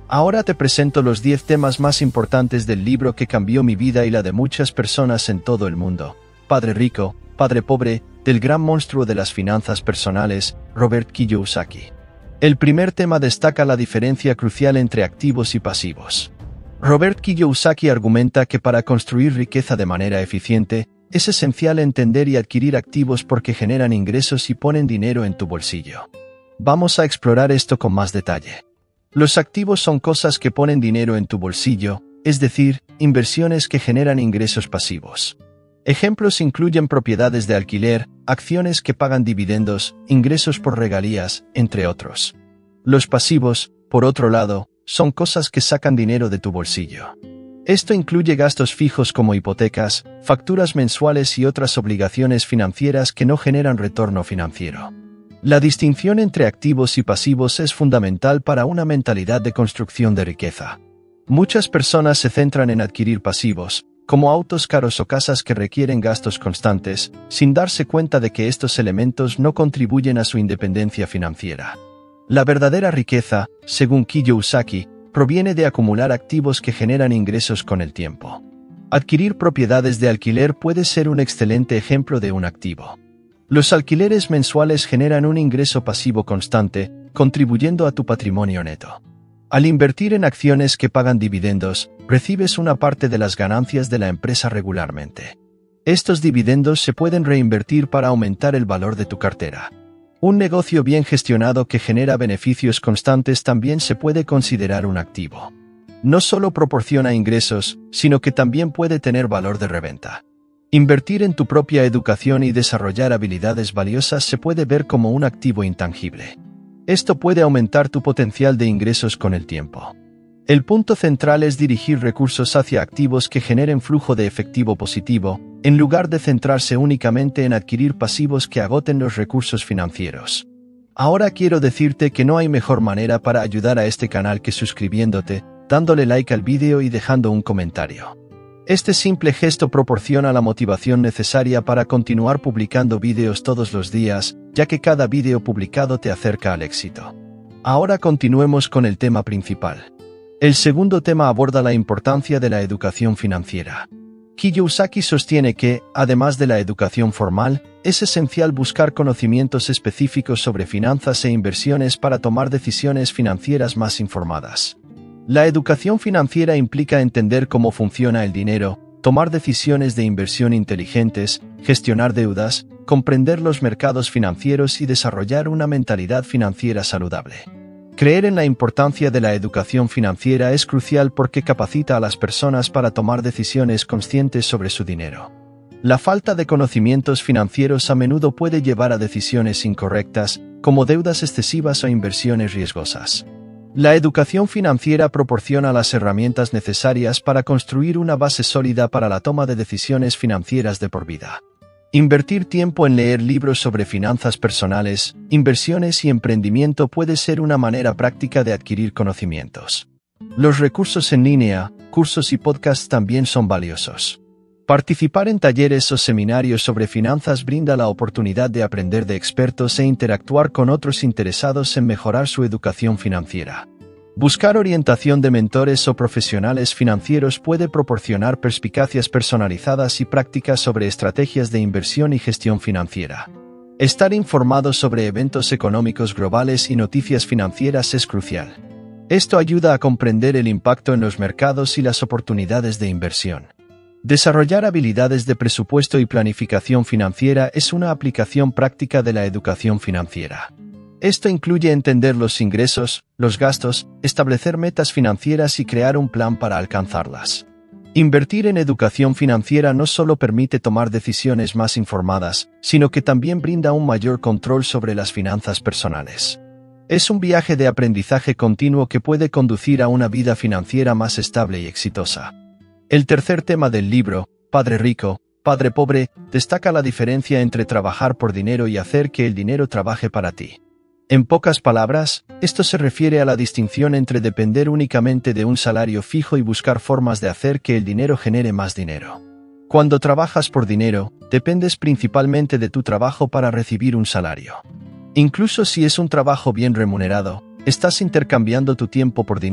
Ahora te presento los 10 temas más importantes del libro que cambió mi vida y la de muchas personas en todo el mundo. Padre Rico, Padre Pobre, del gran monstruo de las finanzas personales, Robert Kiyosaki. El primer tema destaca la diferencia crucial entre activos y pasivos. Robert Kiyosaki argumenta que para construir riqueza de manera eficiente, es esencial entender y adquirir activos porque generan ingresos y ponen dinero en tu bolsillo. Vamos a explorar esto con más detalle. Los activos son cosas que ponen dinero en tu bolsillo, es decir, inversiones que generan ingresos pasivos. Ejemplos incluyen propiedades de alquiler, acciones que pagan dividendos, ingresos por regalías, entre otros. Los pasivos, por otro lado, son cosas que sacan dinero de tu bolsillo. Esto incluye gastos fijos como hipotecas, facturas mensuales y otras obligaciones financieras que no generan retorno financiero. La distinción entre activos y pasivos es fundamental para una mentalidad de construcción de riqueza. Muchas personas se centran en adquirir pasivos, como autos caros o casas que requieren gastos constantes, sin darse cuenta de que estos elementos no contribuyen a su independencia financiera. La verdadera riqueza, según Kiyosaki, proviene de acumular activos que generan ingresos con el tiempo. Adquirir propiedades de alquiler puede ser un excelente ejemplo de un activo. Los alquileres mensuales generan un ingreso pasivo constante, contribuyendo a tu patrimonio neto. Al invertir en acciones que pagan dividendos, recibes una parte de las ganancias de la empresa regularmente. Estos dividendos se pueden reinvertir para aumentar el valor de tu cartera. Un negocio bien gestionado que genera beneficios constantes también se puede considerar un activo. No solo proporciona ingresos, sino que también puede tener valor de reventa. Invertir en tu propia educación y desarrollar habilidades valiosas se puede ver como un activo intangible. Esto puede aumentar tu potencial de ingresos con el tiempo. El punto central es dirigir recursos hacia activos que generen flujo de efectivo positivo, en lugar de centrarse únicamente en adquirir pasivos que agoten los recursos financieros. Ahora quiero decirte que no hay mejor manera para ayudar a este canal que suscribiéndote, dándole like al vídeo y dejando un comentario. Este simple gesto proporciona la motivación necesaria para continuar publicando vídeos todos los días, ya que cada vídeo publicado te acerca al éxito. Ahora continuemos con el tema principal. El segundo tema aborda la importancia de la educación financiera. Kiyosaki sostiene que, además de la educación formal, es esencial buscar conocimientos específicos sobre finanzas e inversiones para tomar decisiones financieras más informadas. La educación financiera implica entender cómo funciona el dinero, tomar decisiones de inversión inteligentes, gestionar deudas, comprender los mercados financieros y desarrollar una mentalidad financiera saludable. Creer en la importancia de la educación financiera es crucial porque capacita a las personas para tomar decisiones conscientes sobre su dinero. La falta de conocimientos financieros a menudo puede llevar a decisiones incorrectas, como deudas excesivas o inversiones riesgosas. La educación financiera proporciona las herramientas necesarias para construir una base sólida para la toma de decisiones financieras de por vida. Invertir tiempo en leer libros sobre finanzas personales, inversiones y emprendimiento puede ser una manera práctica de adquirir conocimientos. Los recursos en línea, cursos y podcasts también son valiosos. Participar en talleres o seminarios sobre finanzas brinda la oportunidad de aprender de expertos e interactuar con otros interesados en mejorar su educación financiera. Buscar orientación de mentores o profesionales financieros puede proporcionar perspicacias personalizadas y prácticas sobre estrategias de inversión y gestión financiera. Estar informado sobre eventos económicos globales y noticias financieras es crucial. Esto ayuda a comprender el impacto en los mercados y las oportunidades de inversión. Desarrollar habilidades de presupuesto y planificación financiera es una aplicación práctica de la educación financiera. Esto incluye entender los ingresos, los gastos, establecer metas financieras y crear un plan para alcanzarlas. Invertir en educación financiera no solo permite tomar decisiones más informadas, sino que también brinda un mayor control sobre las finanzas personales. Es un viaje de aprendizaje continuo que puede conducir a una vida financiera más estable y exitosa. El tercer tema del libro, Padre Rico, Padre Pobre, destaca la diferencia entre trabajar por dinero y hacer que el dinero trabaje para ti. En pocas palabras, esto se refiere a la distinción entre depender únicamente de un salario fijo y buscar formas de hacer que el dinero genere más dinero. Cuando trabajas por dinero, dependes principalmente de tu trabajo para recibir un salario. Incluso si es un trabajo bien remunerado, estás intercambiando tu tiempo por dinero,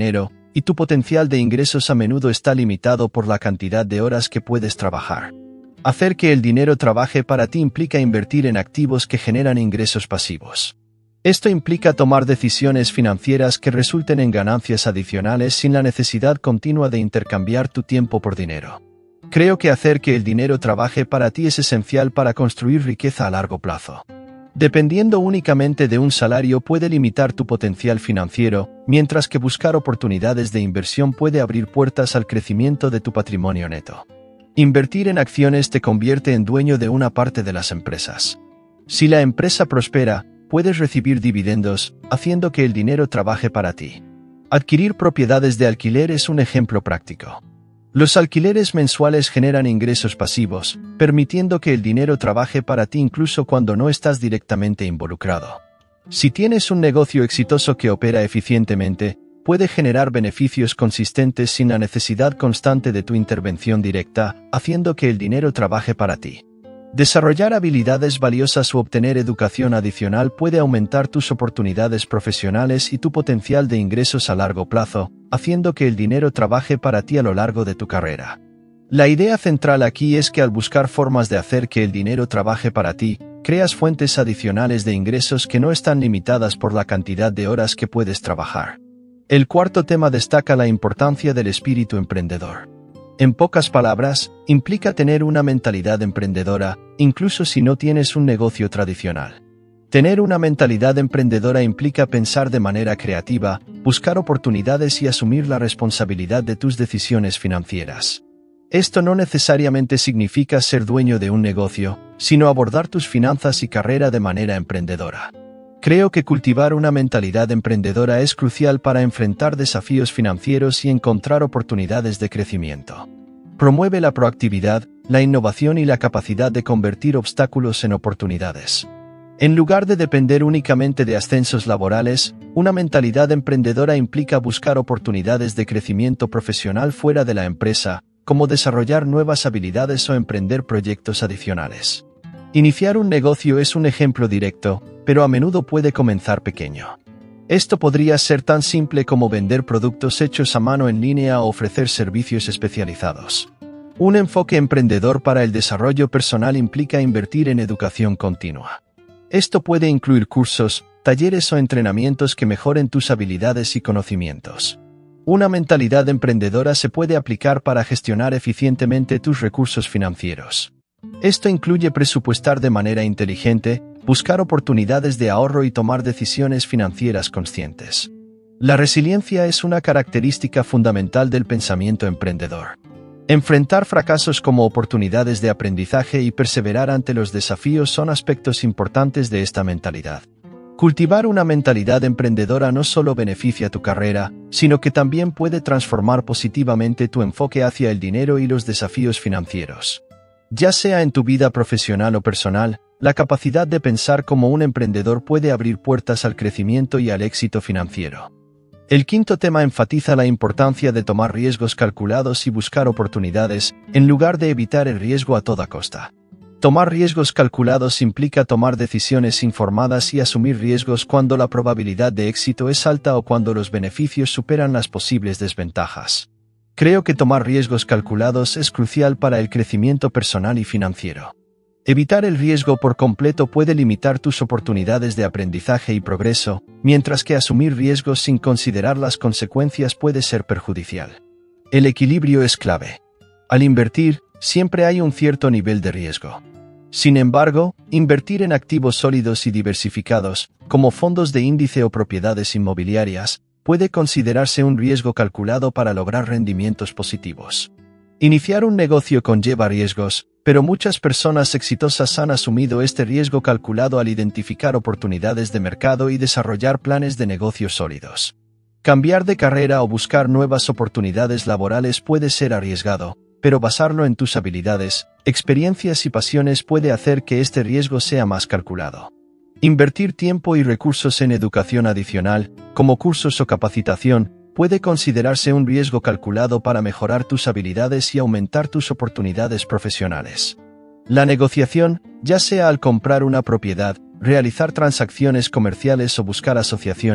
y tu potencial de ingresos a menudo está limitado por la cantidad de horas que puedes trabajar. Hacer que el dinero trabaje para ti implica invertir en activos que generan ingresos pasivos. Esto implica tomar decisiones financieras que resulten en ganancias adicionales sin la necesidad continua de intercambiar tu tiempo por dinero. Creo que hacer que el dinero trabaje para ti es esencial para construir riqueza a largo plazo. Dependiendo únicamente de un salario puede limitar tu potencial financiero, mientras que buscar oportunidades de inversión puede abrir puertas al crecimiento de tu patrimonio neto. Invertir en acciones te convierte en dueño de una parte de las empresas. Si la empresa prospera, puedes recibir dividendos, haciendo que el dinero trabaje para ti. Adquirir propiedades de alquiler es un ejemplo práctico. Los alquileres mensuales generan ingresos pasivos, permitiendo que el dinero trabaje para ti incluso cuando no estás directamente involucrado. Si tienes un negocio exitoso que opera eficientemente, puede generar beneficios consistentes sin la necesidad constante de tu intervención directa, haciendo que el dinero trabaje para ti. Desarrollar habilidades valiosas o obtener educación adicional puede aumentar tus oportunidades profesionales y tu potencial de ingresos a largo plazo, haciendo que el dinero trabaje para ti a lo largo de tu carrera. La idea central aquí es que al buscar formas de hacer que el dinero trabaje para ti, creas fuentes adicionales de ingresos que no están limitadas por la cantidad de horas que puedes trabajar. El cuarto tema destaca la importancia del espíritu emprendedor. En pocas palabras, implica tener una mentalidad emprendedora, incluso si no tienes un negocio tradicional. Tener una mentalidad emprendedora implica pensar de manera creativa, buscar oportunidades y asumir la responsabilidad de tus decisiones financieras. Esto no necesariamente significa ser dueño de un negocio, sino abordar tus finanzas y carrera de manera emprendedora. Creo que cultivar una mentalidad emprendedora es crucial para enfrentar desafíos financieros y encontrar oportunidades de crecimiento. Promueve la proactividad, la innovación y la capacidad de convertir obstáculos en oportunidades. En lugar de depender únicamente de ascensos laborales, una mentalidad emprendedora implica buscar oportunidades de crecimiento profesional fuera de la empresa, como desarrollar nuevas habilidades o emprender proyectos adicionales. Iniciar un negocio es un ejemplo directo, pero a menudo puede comenzar pequeño. Esto podría ser tan simple como vender productos hechos a mano en línea o ofrecer servicios especializados. Un enfoque emprendedor para el desarrollo personal implica invertir en educación continua. Esto puede incluir cursos, talleres o entrenamientos que mejoren tus habilidades y conocimientos. Una mentalidad emprendedora se puede aplicar para gestionar eficientemente tus recursos financieros. Esto incluye presupuestar de manera inteligente, buscar oportunidades de ahorro y tomar decisiones financieras conscientes. La resiliencia es una característica fundamental del pensamiento emprendedor. Enfrentar fracasos como oportunidades de aprendizaje y perseverar ante los desafíos son aspectos importantes de esta mentalidad. Cultivar una mentalidad emprendedora no solo beneficia tu carrera, sino que también puede transformar positivamente tu enfoque hacia el dinero y los desafíos financieros. Ya sea en tu vida profesional o personal, la capacidad de pensar como un emprendedor puede abrir puertas al crecimiento y al éxito financiero. El quinto tema enfatiza la importancia de tomar riesgos calculados y buscar oportunidades, en lugar de evitar el riesgo a toda costa. Tomar riesgos calculados implica tomar decisiones informadas y asumir riesgos cuando la probabilidad de éxito es alta o cuando los beneficios superan las posibles desventajas. Creo que tomar riesgos calculados es crucial para el crecimiento personal y financiero. Evitar el riesgo por completo puede limitar tus oportunidades de aprendizaje y progreso, mientras que asumir riesgos sin considerar las consecuencias puede ser perjudicial. El equilibrio es clave. Al invertir, siempre hay un cierto nivel de riesgo. Sin embargo, invertir en activos sólidos y diversificados, como fondos de índice o propiedades inmobiliarias, puede considerarse un riesgo calculado para lograr rendimientos positivos. Iniciar un negocio conlleva riesgos, pero muchas personas exitosas han asumido este riesgo calculado al identificar oportunidades de mercado y desarrollar planes de negocios sólidos. Cambiar de carrera o buscar nuevas oportunidades laborales puede ser arriesgado, pero basarlo en tus habilidades, experiencias y pasiones puede hacer que este riesgo sea más calculado. Invertir tiempo y recursos en educación adicional, como cursos o capacitación, puede considerarse un riesgo calculado para mejorar tus habilidades y aumentar tus oportunidades profesionales. La negociación, ya sea al comprar una propiedad, realizar transacciones comerciales o buscar asociaciones,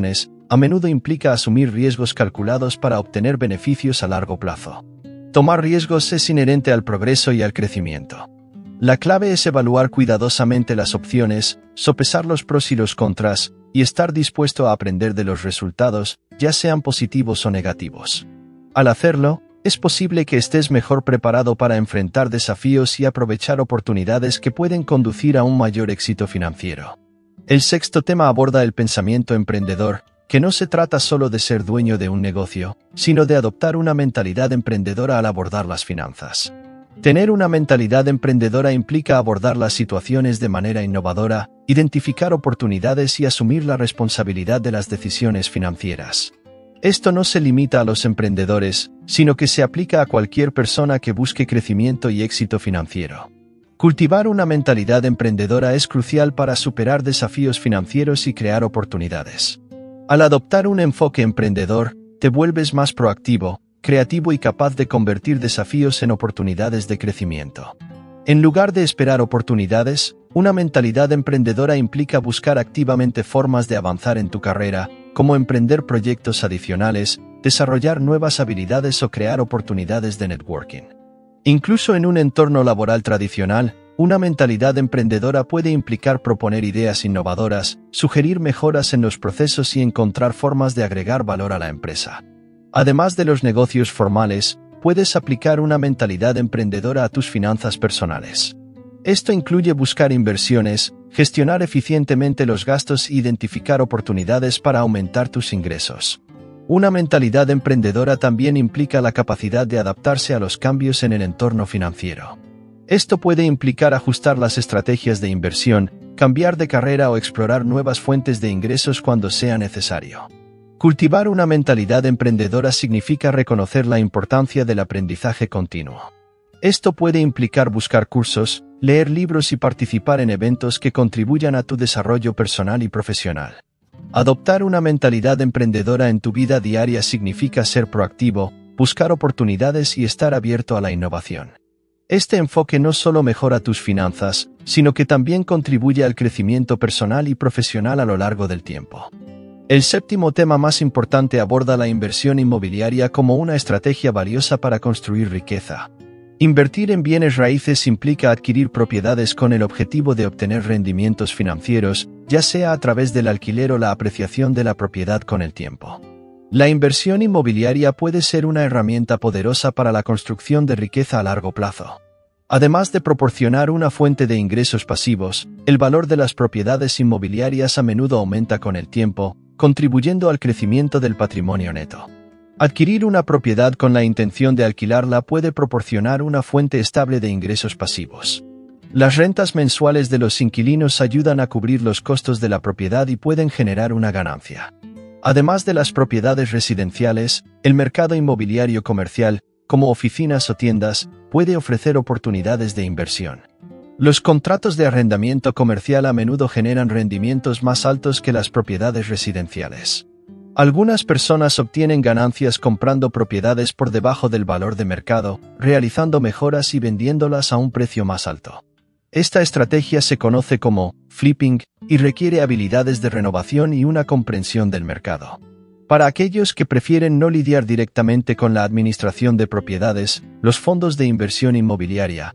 a menudo implica asumir riesgos calculados para obtener beneficios a largo plazo. Tomar riesgos es inherente al progreso y al crecimiento. La clave es evaluar cuidadosamente las opciones, sopesar los pros y los contras, y estar dispuesto a aprender de los resultados, ya sean positivos o negativos. Al hacerlo, es posible que estés mejor preparado para enfrentar desafíos y aprovechar oportunidades que pueden conducir a un mayor éxito financiero. El sexto tema aborda el pensamiento emprendedor, que no se trata solo de ser dueño de un negocio, sino de adoptar una mentalidad emprendedora al abordar las finanzas. Tener una mentalidad emprendedora implica abordar las situaciones de manera innovadora, identificar oportunidades y asumir la responsabilidad de las decisiones financieras. Esto no se limita a los emprendedores, sino que se aplica a cualquier persona que busque crecimiento y éxito financiero. Cultivar una mentalidad emprendedora es crucial para superar desafíos financieros y crear oportunidades. Al adoptar un enfoque emprendedor, te vuelves más proactivo, creativo y capaz de convertir desafíos en oportunidades de crecimiento. En lugar de esperar oportunidades, una mentalidad emprendedora implica buscar activamente formas de avanzar en tu carrera, como emprender proyectos adicionales, desarrollar nuevas habilidades o crear oportunidades de networking. Incluso en un entorno laboral tradicional, una mentalidad emprendedora puede implicar proponer ideas innovadoras, sugerir mejoras en los procesos y encontrar formas de agregar valor a la empresa. Además de los negocios formales, puedes aplicar una mentalidad emprendedora a tus finanzas personales. Esto incluye buscar inversiones, gestionar eficientemente los gastos e identificar oportunidades para aumentar tus ingresos. Una mentalidad emprendedora también implica la capacidad de adaptarse a los cambios en el entorno financiero. Esto puede implicar ajustar las estrategias de inversión, cambiar de carrera o explorar nuevas fuentes de ingresos cuando sea necesario. Cultivar una mentalidad emprendedora significa reconocer la importancia del aprendizaje continuo. Esto puede implicar buscar cursos, leer libros y participar en eventos que contribuyan a tu desarrollo personal y profesional. Adoptar una mentalidad emprendedora en tu vida diaria significa ser proactivo, buscar oportunidades y estar abierto a la innovación. Este enfoque no solo mejora tus finanzas, sino que también contribuye al crecimiento personal y profesional a lo largo del tiempo. El séptimo tema más importante aborda la inversión inmobiliaria como una estrategia valiosa para construir riqueza. Invertir en bienes raíces implica adquirir propiedades con el objetivo de obtener rendimientos financieros, ya sea a través del alquiler o la apreciación de la propiedad con el tiempo. La inversión inmobiliaria puede ser una herramienta poderosa para la construcción de riqueza a largo plazo. Además de proporcionar una fuente de ingresos pasivos, el valor de las propiedades inmobiliarias a menudo aumenta con el tiempo, contribuyendo al crecimiento del patrimonio neto. Adquirir una propiedad con la intención de alquilarla puede proporcionar una fuente estable de ingresos pasivos. Las rentas mensuales de los inquilinos ayudan a cubrir los costos de la propiedad y pueden generar una ganancia. Además de las propiedades residenciales, el mercado inmobiliario comercial, como oficinas o tiendas, puede ofrecer oportunidades de inversión. Los contratos de arrendamiento comercial a menudo generan rendimientos más altos que las propiedades residenciales. Algunas personas obtienen ganancias comprando propiedades por debajo del valor de mercado, realizando mejoras y vendiéndolas a un precio más alto. Esta estrategia se conoce como flipping y requiere habilidades de renovación y una comprensión del mercado. Para aquellos que prefieren no lidiar directamente con la administración de propiedades, los fondos de inversión inmobiliaria,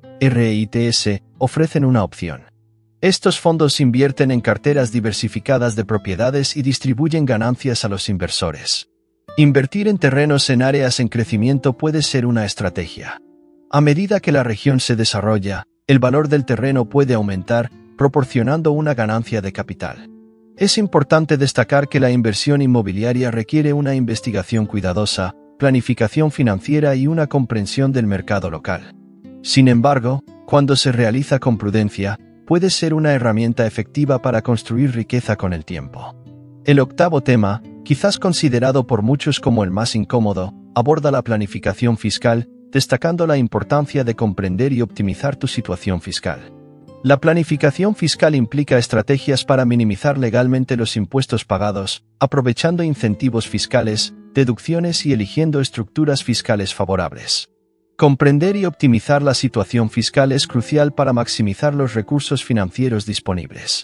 REITs, ofrecen una opción. Estos fondos invierten en carteras diversificadas de propiedades y distribuyen ganancias a los inversores. Invertir en terrenos en áreas en crecimiento puede ser una estrategia. A medida que la región se desarrolla, el valor del terreno puede aumentar, proporcionando una ganancia de capital. Es importante destacar que la inversión inmobiliaria requiere una investigación cuidadosa, planificación financiera y una comprensión del mercado local. Sin embargo, cuando se realiza con prudencia, puede ser una herramienta efectiva para construir riqueza con el tiempo. El octavo tema, quizás considerado por muchos como el más incómodo, aborda la planificación fiscal, destacando la importancia de comprender y optimizar tu situación fiscal. La planificación fiscal implica estrategias para minimizar legalmente los impuestos pagados, aprovechando incentivos fiscales, deducciones y eligiendo estructuras fiscales favorables. Comprender y optimizar la situación fiscal es crucial para maximizar los recursos financieros disponibles.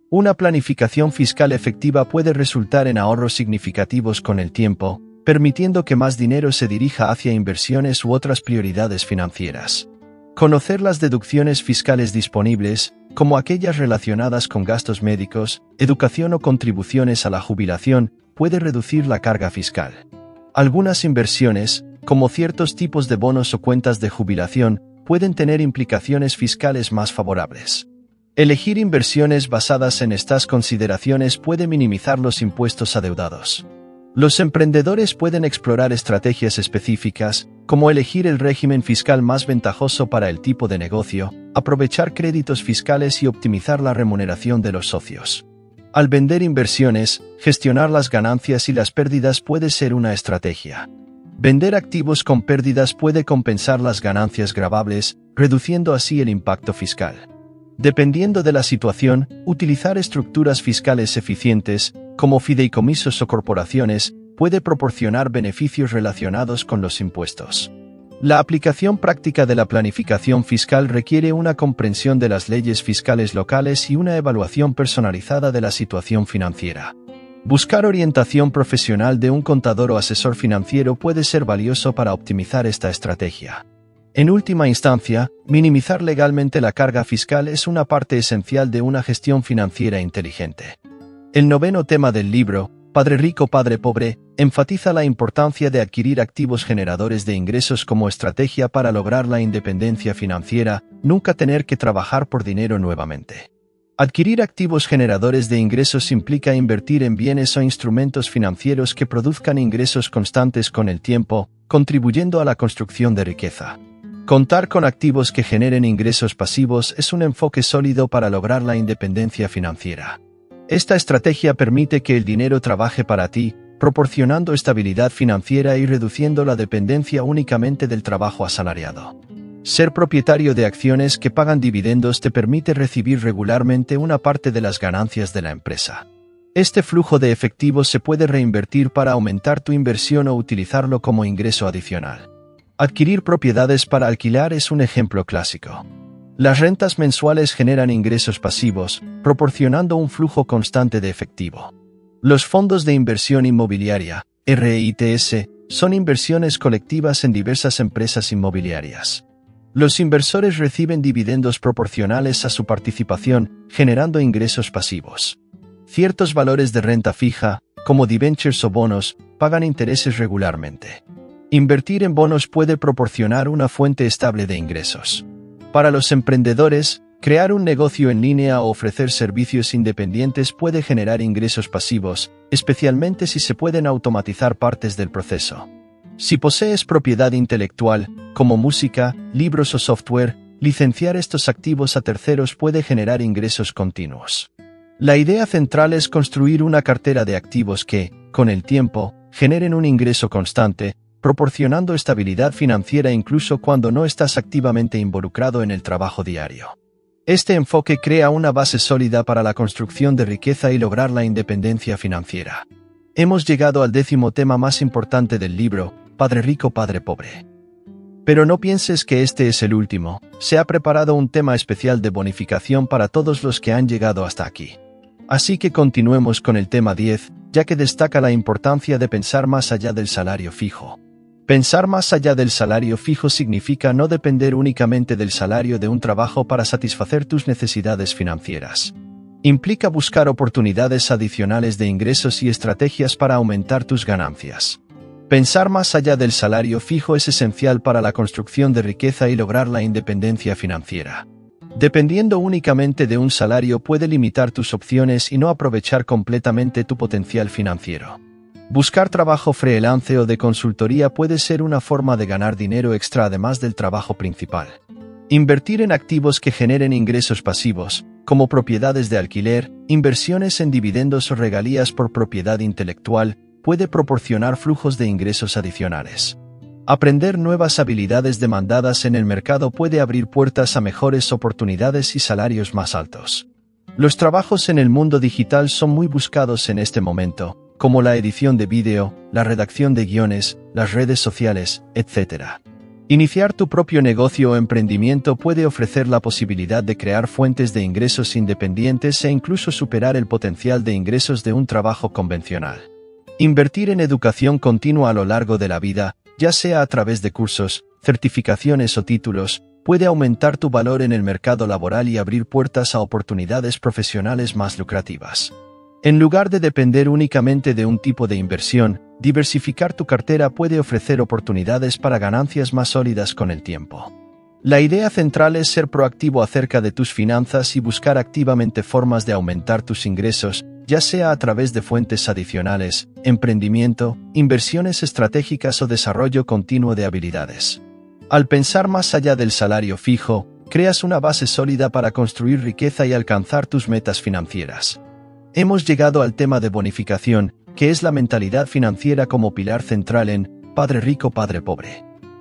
Una planificación fiscal efectiva puede resultar en ahorros significativos con el tiempo, permitiendo que más dinero se dirija hacia inversiones u otras prioridades financieras. Conocer las deducciones fiscales disponibles, como aquellas relacionadas con gastos médicos, educación o contribuciones a la jubilación, puede reducir la carga fiscal. Algunas inversiones, como ciertos tipos de bonos o cuentas de jubilación, pueden tener implicaciones fiscales más favorables. Elegir inversiones basadas en estas consideraciones puede minimizar los impuestos adeudados. Los emprendedores pueden explorar estrategias específicas, como elegir el régimen fiscal más ventajoso para el tipo de negocio, aprovechar créditos fiscales y optimizar la remuneración de los socios. Al vender inversiones, gestionar las ganancias y las pérdidas puede ser una estrategia. Vender activos con pérdidas puede compensar las ganancias gravables, reduciendo así el impacto fiscal. Dependiendo de la situación, utilizar estructuras fiscales eficientes, como fideicomisos o corporaciones, puede proporcionar beneficios relacionados con los impuestos. La aplicación práctica de la planificación fiscal requiere una comprensión de las leyes fiscales locales y una evaluación personalizada de la situación financiera. Buscar orientación profesional de un contador o asesor financiero puede ser valioso para optimizar esta estrategia. En última instancia, minimizar legalmente la carga fiscal es una parte esencial de una gestión financiera inteligente. El noveno tema del libro, Padre Rico, Padre Pobre, enfatiza la importancia de adquirir activos generadores de ingresos como estrategia para lograr la independencia financiera, nunca tener que trabajar por dinero nuevamente. Adquirir activos generadores de ingresos implica invertir en bienes o instrumentos financieros que produzcan ingresos constantes con el tiempo, contribuyendo a la construcción de riqueza. Contar con activos que generen ingresos pasivos es un enfoque sólido para lograr la independencia financiera. Esta estrategia permite que el dinero trabaje para ti, proporcionando estabilidad financiera y reduciendo la dependencia únicamente del trabajo asalariado. Ser propietario de acciones que pagan dividendos te permite recibir regularmente una parte de las ganancias de la empresa. Este flujo de efectivo se puede reinvertir para aumentar tu inversión o utilizarlo como ingreso adicional. Adquirir propiedades para alquilar es un ejemplo clásico. Las rentas mensuales generan ingresos pasivos, proporcionando un flujo constante de efectivo. Los fondos de inversión inmobiliaria, REITs, son inversiones colectivas en diversas empresas inmobiliarias. Los inversores reciben dividendos proporcionales a su participación, generando ingresos pasivos. Ciertos valores de renta fija, como debentures o bonos, pagan intereses regularmente. Invertir en bonos puede proporcionar una fuente estable de ingresos. Para los emprendedores, crear un negocio en línea o ofrecer servicios independientes puede generar ingresos pasivos, especialmente si se pueden automatizar partes del proceso. Si posees propiedad intelectual, como música, libros o software, licenciar estos activos a terceros puede generar ingresos continuos. La idea central es construir una cartera de activos que, con el tiempo, generen un ingreso constante, proporcionando estabilidad financiera incluso cuando no estás activamente involucrado en el trabajo diario. Este enfoque crea una base sólida para la construcción de riqueza y lograr la independencia financiera. Hemos llegado al 10º tema más importante del libro, Padre Rico, Padre Pobre. Pero no pienses que este es el último, se ha preparado un tema especial de bonificación para todos los que han llegado hasta aquí. Así que continuemos con el tema 10, ya que destaca la importancia de pensar más allá del salario fijo. Pensar más allá del salario fijo significa no depender únicamente del salario de un trabajo para satisfacer tus necesidades financieras. Implica buscar oportunidades adicionales de ingresos y estrategias para aumentar tus ganancias. Pensar más allá del salario fijo es esencial para la construcción de riqueza y lograr la independencia financiera. Dependiendo únicamente de un salario puede limitar tus opciones y no aprovechar completamente tu potencial financiero. Buscar trabajo freelance o de consultoría puede ser una forma de ganar dinero extra además del trabajo principal. Invertir en activos que generen ingresos pasivos, como propiedades de alquiler, inversiones en dividendos o regalías por propiedad intelectual, puede proporcionar flujos de ingresos adicionales. Aprender nuevas habilidades demandadas en el mercado puede abrir puertas a mejores oportunidades y salarios más altos. Los trabajos en el mundo digital son muy buscados en este momento, como la edición de vídeo, la redacción de guiones, las redes sociales, etc. Iniciar tu propio negocio o emprendimiento puede ofrecer la posibilidad de crear fuentes de ingresos independientes e incluso superar el potencial de ingresos de un trabajo convencional. Invertir en educación continua a lo largo de la vida, ya sea a través de cursos, certificaciones o títulos, puede aumentar tu valor en el mercado laboral y abrir puertas a oportunidades profesionales más lucrativas. En lugar de depender únicamente de un tipo de inversión, diversificar tu cartera puede ofrecer oportunidades para ganancias más sólidas con el tiempo. La idea central es ser proactivo acerca de tus finanzas y buscar activamente formas de aumentar tus ingresos, ya sea a través de fuentes adicionales, emprendimiento, inversiones estratégicas o desarrollo continuo de habilidades. Al pensar más allá del salario fijo, creas una base sólida para construir riqueza y alcanzar tus metas financieras. Hemos llegado al tema de bonificación, que es la mentalidad financiera como pilar central en Padre Rico, Padre Pobre.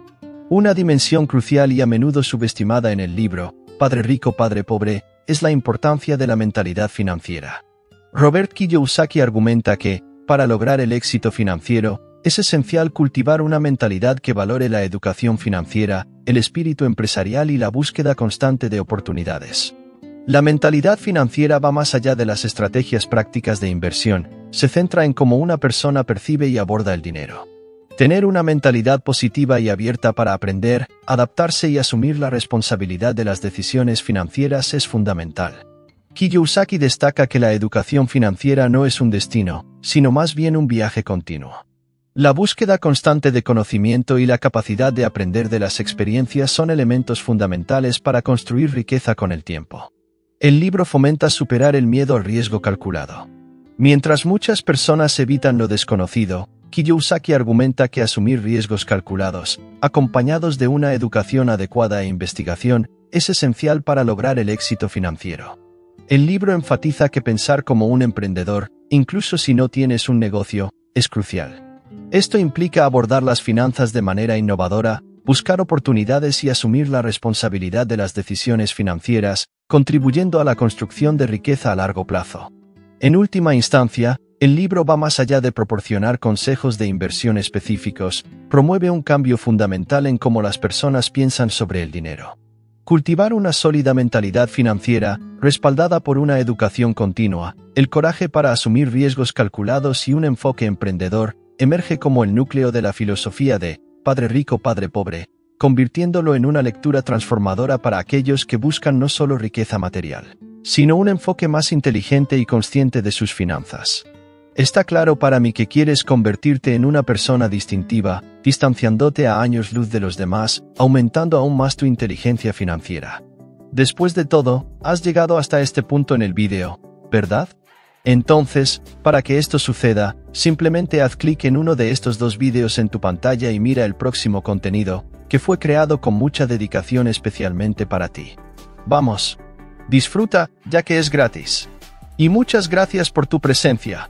Una dimensión crucial y a menudo subestimada en el libro, Padre Rico, Padre Pobre, es la importancia de la mentalidad financiera. Robert Kiyosaki argumenta que, para lograr el éxito financiero, es esencial cultivar una mentalidad que valore la educación financiera, el espíritu empresarial y la búsqueda constante de oportunidades. La mentalidad financiera va más allá de las estrategias prácticas de inversión, se centra en cómo una persona percibe y aborda el dinero. Tener una mentalidad positiva y abierta para aprender, adaptarse y asumir la responsabilidad de las decisiones financieras es fundamental. Kiyosaki destaca que la educación financiera no es un destino, sino más bien un viaje continuo. La búsqueda constante de conocimiento y la capacidad de aprender de las experiencias son elementos fundamentales para construir riqueza con el tiempo. El libro fomenta superar el miedo al riesgo calculado. Mientras muchas personas evitan lo desconocido, Kiyosaki argumenta que asumir riesgos calculados, acompañados de una educación adecuada e investigación, es esencial para lograr el éxito financiero. El libro enfatiza que pensar como un emprendedor, incluso si no tienes un negocio, es crucial. Esto implica abordar las finanzas de manera innovadora, buscar oportunidades y asumir la responsabilidad de las decisiones financieras, contribuyendo a la construcción de riqueza a largo plazo. En última instancia, el libro va más allá de proporcionar consejos de inversión específicos, promueve un cambio fundamental en cómo las personas piensan sobre el dinero. Cultivar una sólida mentalidad financiera, respaldada por una educación continua, el coraje para asumir riesgos calculados y un enfoque emprendedor, emerge como el núcleo de la filosofía de Padre Rico, Padre Pobre, convirtiéndolo en una lectura transformadora para aquellos que buscan no solo riqueza material, sino un enfoque más inteligente y consciente de sus finanzas. Está claro para mí que quieres convertirte en una persona distintiva, distanciándote a años luz de los demás, aumentando aún más tu inteligencia financiera. Después de todo, has llegado hasta este punto en el vídeo, ¿verdad? Entonces, para que esto suceda, simplemente haz clic en uno de estos dos vídeos en tu pantalla y mira el próximo contenido, que fue creado con mucha dedicación especialmente para ti. Vamos, disfruta, ya que es gratis. Y muchas gracias por tu presencia.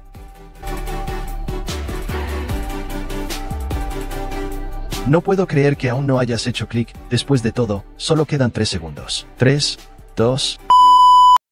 No puedo creer que aún no hayas hecho clic. Después de todo, solo quedan 3 segundos. 3, 2...